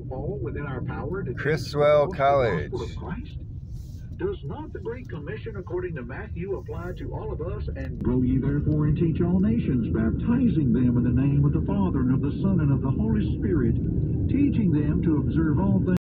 fall within our power to Criswell College. the gospel of Christ? Does not the Great Commission, according to Matthew, apply to all of us? And go ye therefore and teach all nations, baptizing them in the name of the Father, and of the Son, and of the Holy Spirit, teaching them to observe all things